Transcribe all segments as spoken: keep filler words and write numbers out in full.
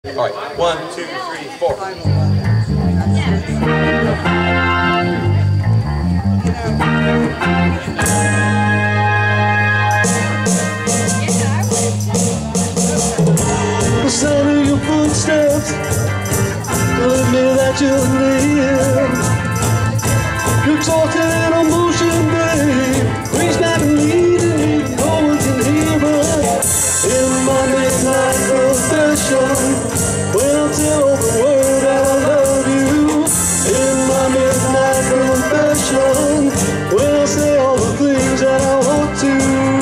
All right, one, two, three, four. The sound of your footsteps telling me that you're near. You're talking in emotion, babe. Brings back me to me, no one can hear. But in my midnight confession, when I tell the world that I love you, in my midnight confession, when I say all the things that I want to,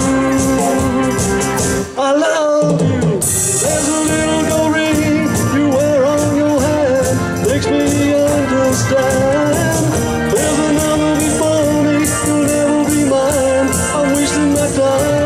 I love you. There's a little gold ring you wear on your hand, makes me understand. There's another before me, you'll never be mine. I'm wasting my time.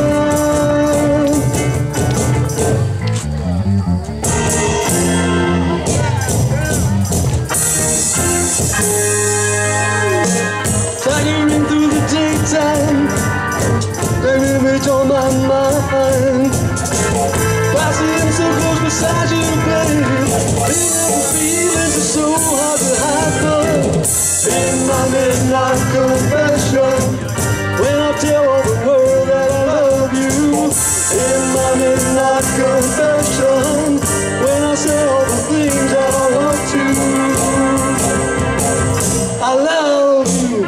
Staggering through the daytime, an image on my mind. Passing so close beside you, babe. Being the feelings are so hard to hide, but in my midnight confession, when I tell all the world that I love you, in my midnight confession, when I say all the things that I want to, I love you.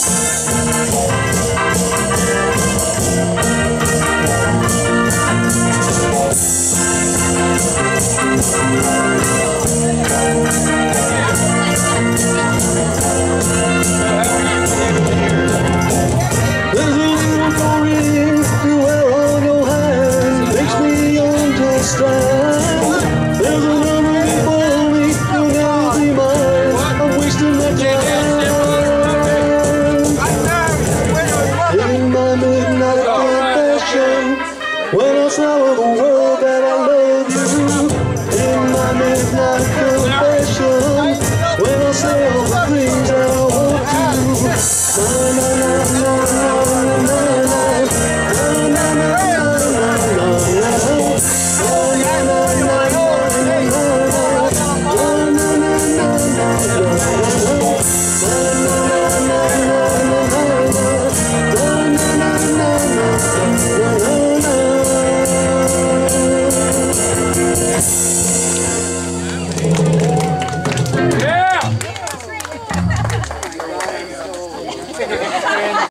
There's a little gold ring you wear on your hand, makes me understand. There's another before me, you'll never be mine. I'm wasting my time. In my midnight confession, when I swallow the world that